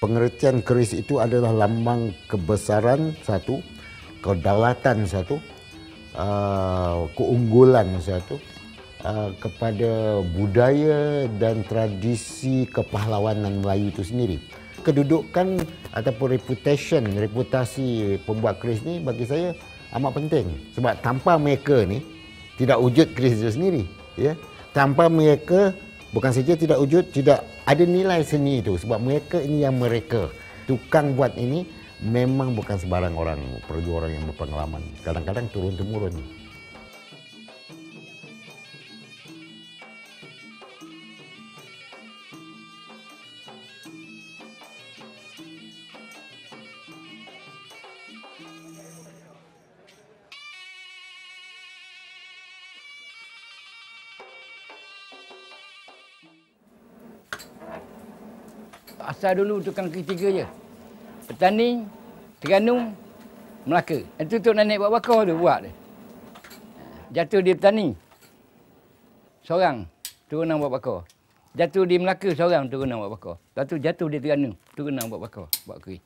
pengertian keris itu adalah lambang kebesaran satu, kedaulatan satu, keunggulan satu, kepada budaya dan tradisi kepahlawanan Melayu itu sendiri. Kedudukan ataupun reputasi pembuat keris ni bagi saya amat penting. Sebab tanpa mereka ni tidak wujud keris itu sendiri. Ya? Tanpa mereka bukan saja tidak wujud, tidak ada nilai seni itu. Sebab mereka ini yang mereka. Tukang buat ini memang bukan sebarang orang, perlu orang yang berpengalaman. Kadang-kadang turun-temurun. Asal dulu tukang ketiga je. Petani, Terengganu, Melaka. Itu Tok Nenek Pak Bakar tu buat dia. Jatuh di petani, seorang, turunan Pak Bakar. Jatuh di Melaka, seorang, turunan Pak Bakar. Lepas tu jatuh di Terengganu, turunan Pak Bakar, buat keris.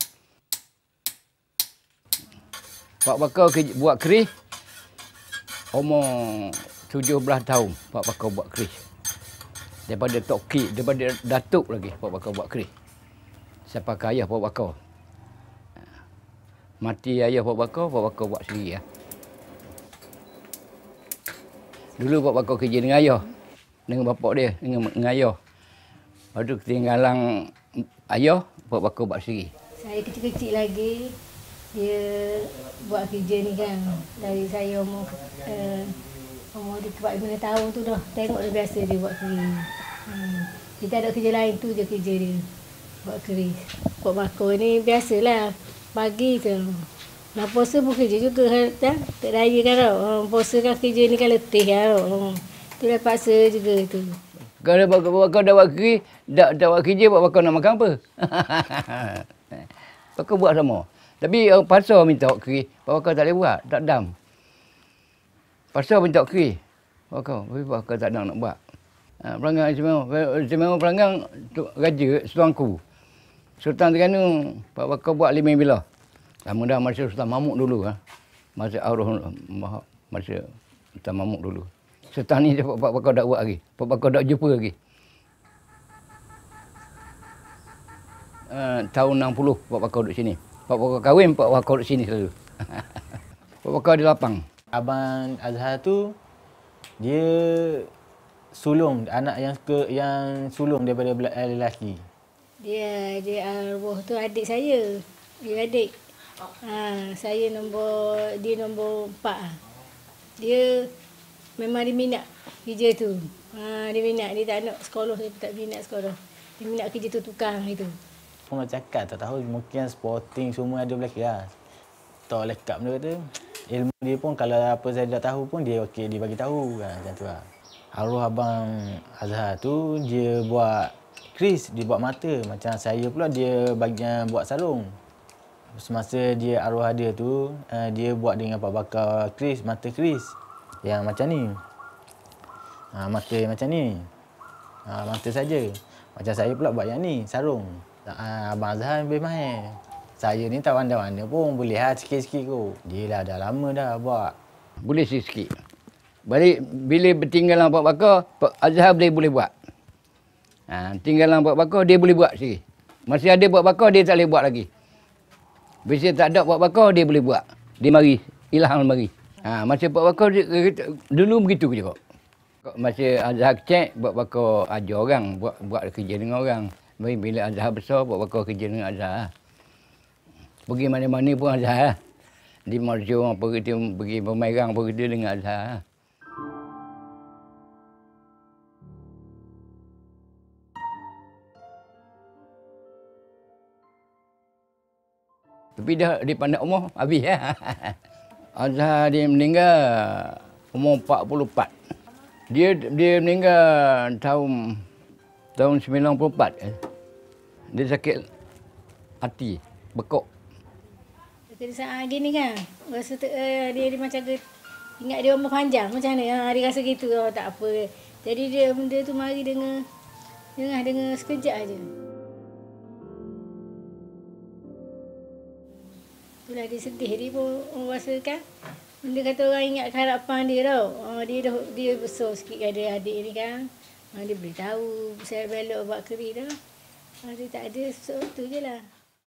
Pak Bakar buat keris, umur 17 tahun Pak Bakar buat keris. Daripada Tok Ki, daripada Datuk lagi Pak Bakar buat keris. Siapa ke ayah Pak Bakar. Mati ayah Pak Bakar buat sendiri. Dulu Pak Bakar kerja dengan ayah. Dengan bapak dia, dengan ayah. Lepas tu ketinggalan ayah, Pak Bakar buat sendiri. Saya kecil-kecil lagi, dia buat kerja ni kan. Dari saya umur 45 tahun tu dah. Tengok dia biasa dia buat keris. Dia tak ada kerja lain, tu je kerja dia. Buat keris. Pak Bakar ni biasalah. Pagi tu. Nak puasa pun kerja juga. Tak raya kan tau. Puasa kan kerja ni kan letih kan tau. Tu dah paksa juga tu. Kalau Pak Bakar dah buat keris, dah buat kerja, Pak Bakar nak makan apa? Pak Bakar buat sama. Tapi pasar minta keris, Pak Bakar tak boleh buat. Tak dam. Pasar minta keris. Pak Bakar tak nak buat. Pelanggan istimewa pelanggan raja Tuanku. Sultan Terengganu, Pak Bakar buat 5 bilah. Lama dah masa Sultan Mahmud dulu. Masa masa Sultan Mahmud dulu. Sultan ni Pak Bakar tak buat lagi. Pak Bakar tak jumpa lagi. Tahun 60 Pak Bakar duduk sini. Pak Bakar kahwin, Pak Bakar duduk sini selalu. Pak Bakar di lapang. Abang Azhar tu, dia sulung, anak yang sulung daripada lelaki. Dia arwah tu adik saya. Dia adik. Saya dia nombor 4. Dia memang dia minat kerja tu. Dia minat, dia tak nak sekolah, dia tak minat sekolah. Dia minat kerja tu tukang itu. Orang cakap tak tahu, mungkin sporting semua ada belakang lah. Tak lekap dia kata. Ilmu dia pun kalau apa saya tak tahu pun dia okey, dia bagi tahu kan, macam tu lah. Arwah abang Azhar tu dia buat keris, dia buat mata. Macam saya pula dia bagian buat sarung. Semasa dia arwah dia tu, dia buat dengan Pak Bakar keris, mata keris. Yang macam ni. Mata yang macam ni. Mata saja. Macam saya pula buat yang ni, sarung. Abang Azhar lebih mahir. Saya ni tak pandai-pandai pun boleh sikit-sikit kot. Dia lah dah lama dah buat. Boleh sikit-sikit. Balik bila bertinggalan Pak Bakar, Pak Azhar boleh buat. Tinggalan Pak Bakar dia boleh buat sikit. Masih ada Pak Bakar dia tak boleh buat lagi. Bila tak ada Pak Bakar dia boleh buat. Dia mari, ilham mari. Masa Pak Bakar dulu begitu je kok. Masa Azhar kecil, Pak Bakar ajar orang buat kerja dengan orang. Bila Azhar besar, Pak Bakar kerja dengan Azhar. Pergi mana-mana pun Azhar. Di Malaysia pergi Pemerang pergi dengan Azhar. Tapi dah dipandang umur habis ya. Azhar dia meninggal umur 44. Dia meninggal tahun 94. Dia sakit hati, bekok. Jadi saat gini kan, rasa dia macam ingat dia umur panjang macam mana. Dia rasa gitu, tak apa. Jadi benda tu mari dengan sekejap aja. Itulah dia sedih, dia pun merasakan. Dia kata orang ingat harapan dia tau. Dia besar sikit ada adik ni kan. Dia boleh tahu saya belok buat keris dah. Dia tak ada, so tu je lah.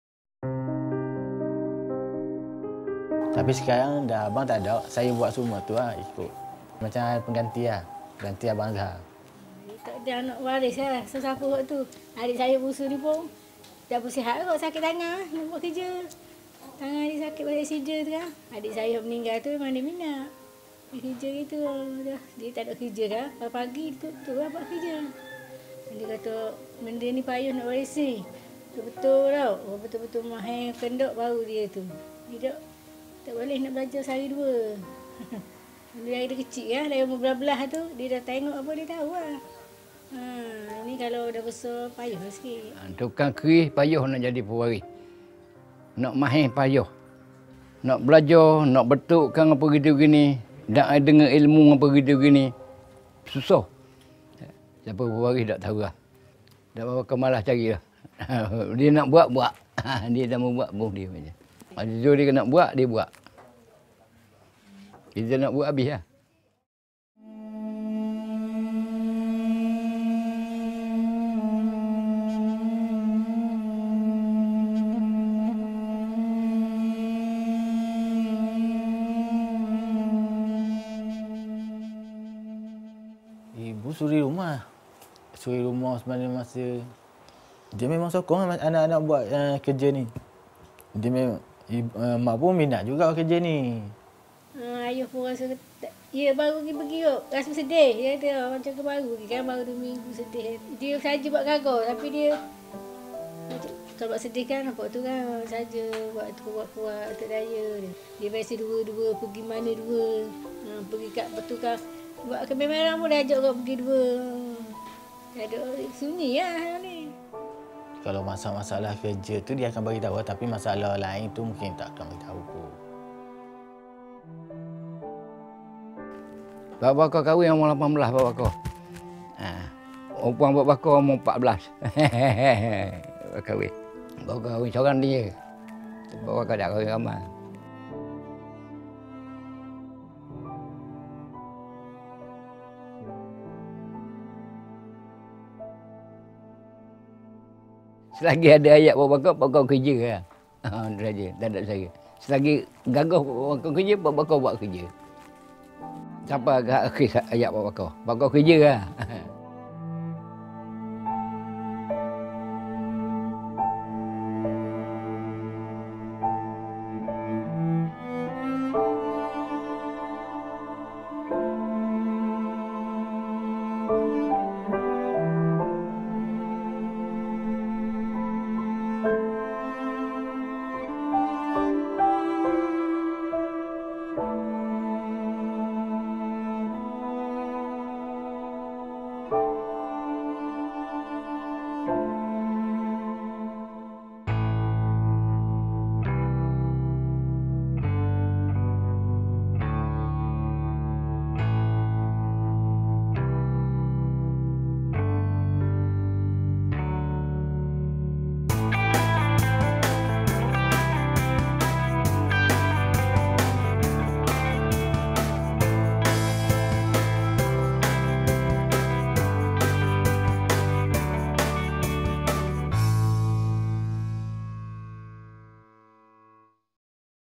Tapi sekarang dah abang tak ada, saya buat semua tu lah ikut. Macam pengganti lah, ganti abang Zahar. Tak ada anak waris lah, sesiapa waktu tu. Adik saya busu ni pun dah bersihat kot, sakit tangan, nak buat kerja. Tangan dia sakit pada accident tu kan. Adik saya meninggal tu memang dia minat. Dia kerja gitu, dia tak ada kerja dah. Pagi tu lah buat kerja. Dia kata, benda ni payah nak waris ni. Betul-betul tau, betul-betul mahal kendok baru dia tu. Dia tak boleh nak belajar sehari dua. Dia dari kecil kan, dari umur belah-belah tu, dia dah tengok apa dia tahu lah. Ni kalau dah besar, payah sikit. Tukang keris payah nak jadi pewaris. Nak mahir payah. Nak belajar, nak betulkan apa gitu gini. Nak dengar ilmu apa gitu gini. Susah. Siapa pewaris tak tahu lah. Tak apa malas cari lah. Dia nak buat. Dia tak mau buat pun dia macam. Jujur dia nak buat, dia buat. Kita nak buat habis lah. Ibu suri rumah sebenarnya masa dia memang sokong anak-anak buat kerja ni. Dia memang mak pun minat juga kerja ni. Ayah pun rasa ya baru pergi kot, rasa sedih. Dia kata macam ke baru pergi kan, baru 2 minggu sedih. Dia saja buat gagal tapi dia kalau buat sedih kan nampak tu kan saja buat kuat-kuat tak daya dia. Dia biasa dua pergi mana dua. Pergi kat bertukar buat kemben merah pun dah ajak kau pergi dua. Tak ada sunyi lah ni. Kalau masalah kerja tu dia akan bagi tahu, tapi masalah lain tu mungkin tak akan bagi tahu pun. Pak Bakar kahwin umur 18, Pak Bakar. Perempuan Pak Bakar umur 14. Pak kahwin. Pak kahwin seorang dia. Pak Bakar tak kahwin ramai. Selagi ada ayat Pak Bakar kerja lah. Itu saja, tak ada saya. Selagi gagah Pak Bakar kerja, Pak Bakar buat kerja. Sampai agak akhir ayat Pak Bakar kerja lah.